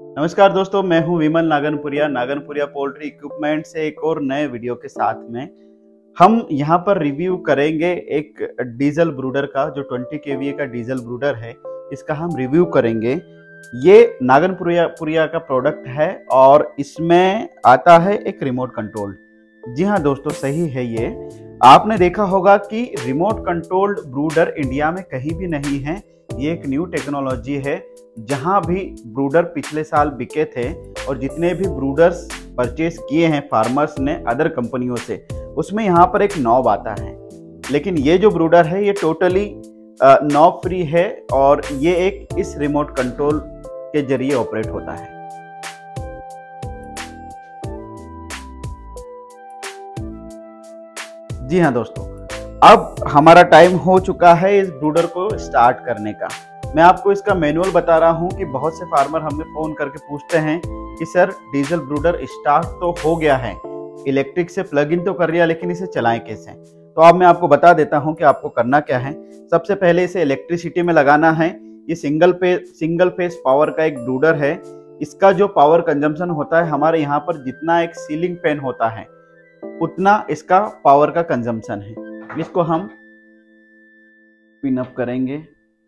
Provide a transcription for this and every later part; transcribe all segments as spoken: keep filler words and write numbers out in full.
नमस्कार दोस्तों, मैं हूं विमल नागनपुरिया नागनपुरिया पोल्ट्री इक्विपमेंट से एक और नए वीडियो के साथ में हम यहां पर रिव्यू करेंगे एक डीजल ब्रूडर का, जो बीस केवीए का डीजल ब्रूडर है। इसका हम रिव्यू करेंगे। ये नागनपुरिया पुरिया का प्रोडक्ट है और इसमें आता है एक रिमोट कंट्रोल। जी हाँ दोस्तों, सही है। ये आपने देखा होगा कि रिमोट कंट्रोल्ड ब्रूडर इंडिया में कहीं भी नहीं है। ये एक न्यू टेक्नोलॉजी है। जहां भी ब्रूडर पिछले साल बिके थे और जितने भी ब्रूडर्स परचेस किए हैं फार्मर्स ने अदर कंपनियों से, उसमें यहाँ पर एक नॉब आता है। लेकिन ये जो ब्रूडर है ये टोटली नॉब फ्री है और ये एक इस रिमोट कंट्रोल के जरिए ऑपरेट होता है। जी हाँ दोस्तों, अब हमारा टाइम हो चुका है इस ब्रूडर को स्टार्ट करने का। मैं आपको इसका मैनुअल बता रहा हूं कि बहुत से फार्मर हमें फोन करके पूछते हैं कि सर डीजल ब्रूडर स्टार्ट तो हो गया है, इलेक्ट्रिक से प्लग इन तो कर लिया, लेकिन इसे चलाएं कैसे। तो अब मैं आपको बता देता हूं कि आपको करना क्या है। सबसे पहले इसे इलेक्ट्रिसिटी में लगाना है। ये सिंगल पे सिंगल फेस पावर का एक ब्रूडर है। इसका जो पावर कंजम्पशन होता है, हमारे यहाँ पर जितना एक सीलिंग फैन होता है उतना इसका पावर का कंजम्पशन है। इसको हम पिन अप करेंगे।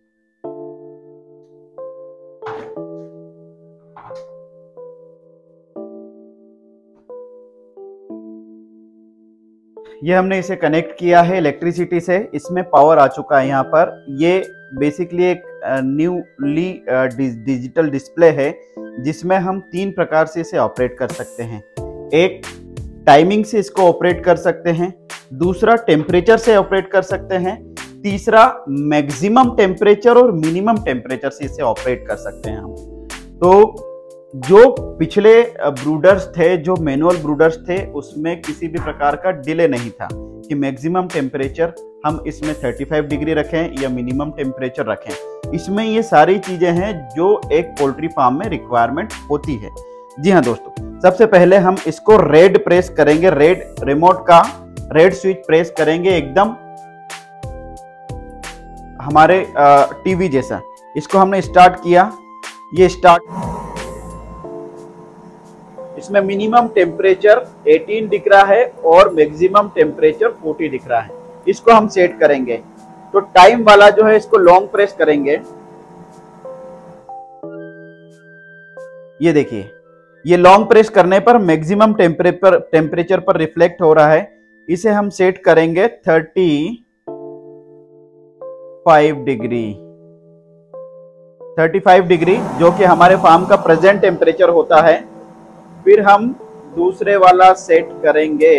ये हमने इसे कनेक्ट किया है इलेक्ट्रिसिटी से। इसमें पावर आ चुका है यहाँ पर। ये बेसिकली एक न्यूली डिजिटल डिस्प्ले है जिसमें हम तीन प्रकार से इसे ऑपरेट कर सकते हैं। एक टाइमिंग से इसको ऑपरेट कर सकते हैं, दूसरा टेम्परेचर से ऑपरेट कर सकते हैं, तीसरा मैक्सिमम टेम्परेचर और मिनिमम टेम्परेचर से इसे ऑपरेट कर सकते हैं हम। तो जो पिछले ब्रूडर्स थे, जो मैनुअल ब्रूडर्स थे, उसमें किसी भी प्रकार का डिले नहीं था कि मैक्सिमम टेम्परेचर हम इसमें पैंतीस डिग्री रखें या मिनिमम टेम्परेचर रखें। इसमें ये सारी चीजें हैं जो एक पोल्ट्री फार्म में रिक्वायरमेंट होती है। जी हाँ दोस्तों, सबसे पहले हम इसको रेड प्रेस करेंगे। रेड रिमोट का रेड स्विच प्रेस करेंगे, एकदम हमारे टीवी जैसा। इसको हमने स्टार्ट किया, ये स्टार्ट। इसमें मिनिमम टेम्परेचर अठारह दिख रहा है और मैक्सिमम टेम्परेचर चालीस दिख रहा है। इसको हम सेट करेंगे। तो टाइम वाला जो है इसको लॉन्ग प्रेस करेंगे। ये देखिए, ये लॉन्ग प्रेस करने पर मैक्सिमम टेम्परेचर टेम्परेचर पर रिफ्लेक्ट हो रहा है। इसे हम सेट करेंगे पैंतीस डिग्री पैंतीस डिग्री, जो कि हमारे फार्म का प्रेजेंट टेम्परेचर होता है। फिर हम दूसरे वाला सेट करेंगे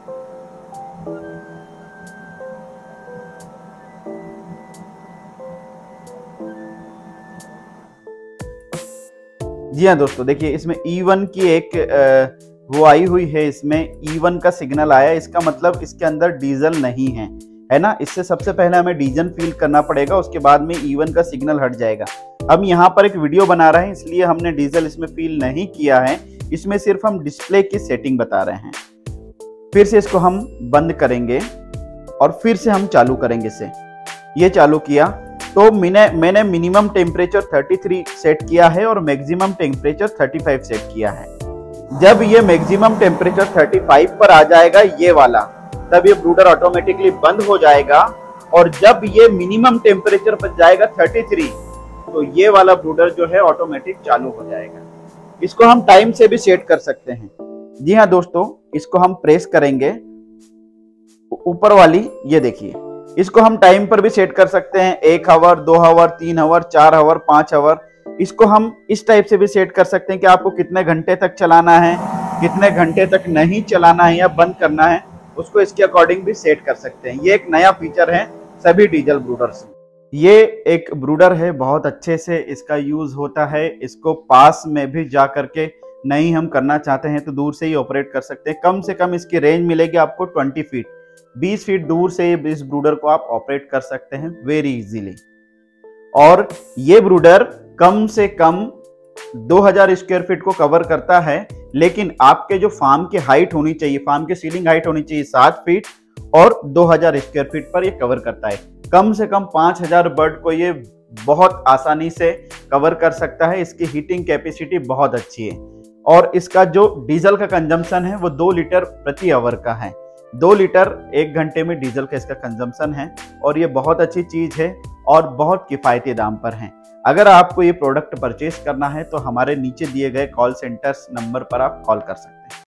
जी हाँ दोस्तों, देखिए इसमें ई वन की एक आ, वो आई हुई है। इसमें ई वन का सिग्नल आया। इसका मतलब इसके अंदर डीजल नहीं है, है ना। इससे सबसे पहले हमें डीजल फील करना पड़ेगा, उसके बाद में ई वन का सिग्नल हट जाएगा। हम यहाँ पर एक वीडियो बना रहे हैं, इसलिए हमने डीजल इसमें फील नहीं किया है। इसमें सिर्फ हम डिस्प्ले की सेटिंग बता रहे हैं। फिर से इसको हम बंद करेंगे और फिर से हम चालू करेंगे इसे। ये चालू किया तो मैंने मैंने मिनिमम टेम्परेचर तैंतीस सेट किया है और मैक्सिमम टेम्परेचर पैंतीस सेट किया है। जब ये मैक्सिमम टेम्परेचर पैंतीस पर आ जाएगा ये वाला, तब ये ब्रूडर ऑटोमेटिकली बंद हो जाएगा। और जब ये मिनिमम टेम्परेचर पर जाएगा तैंतीस, तो ये वाला ब्रूडर जो है ऑटोमेटिक चालू हो जाएगा। इसको हम टाइम से भी सेट कर सकते हैं। जी हाँ दोस्तों, इसको हम प्रेस करेंगे ऊपर वाली, ये देखिए। इसको हम टाइम पर भी सेट कर सकते हैं, एक आवर, दो आवर, तीन आवर, चार आवर, पांच आवर। इसको हम इस टाइप से भी सेट कर सकते हैं कि आपको कितने घंटे तक चलाना है, कितने घंटे तक नहीं चलाना है या बंद करना है, उसको इसके अकॉर्डिंग भी सेट कर सकते हैं। ये एक नया फीचर है सभी डीजल ब्रूडर्स में। ये एक ब्रूडर है, बहुत अच्छे से इसका यूज होता है। इसको पास में भी जा करके नहीं हम करना चाहते हैं तो दूर से ही ऑपरेट कर सकते हैं। कम से कम इसकी रेंज मिलेगी आपको बीस फीट, बीस फीट दूर से इस ब्रूडर को आप ऑपरेट कर सकते हैं वेरी इजीली। और ये ब्रूडर कम से कम दो हज़ार स्क्वायर फीट को कवर करता है। लेकिन आपके जो फार्म की हाइट होनी चाहिए, फार्म की सीलिंग हाइट होनी चाहिए सात फीट और दो हज़ार स्क्वायर फीट पर ये कवर करता है। कम से कम पांच हज़ार बर्ड को ये बहुत आसानी से कवर कर सकता है। इसकी हीटिंग कैपेसिटी बहुत अच्छी है और इसका जो डीजल का कंजम्पशन है वो दो लीटर प्रति आवर का है। दो लीटर एक घंटे में डीजल का इसका कंजम्पशन है और ये बहुत अच्छी चीज़ है और बहुत किफ़ायती दाम पर है। अगर आपको ये प्रोडक्ट परचेज करना है तो हमारे नीचे दिए गए कॉल सेंटर्स नंबर पर आप कॉल कर सकते हैं।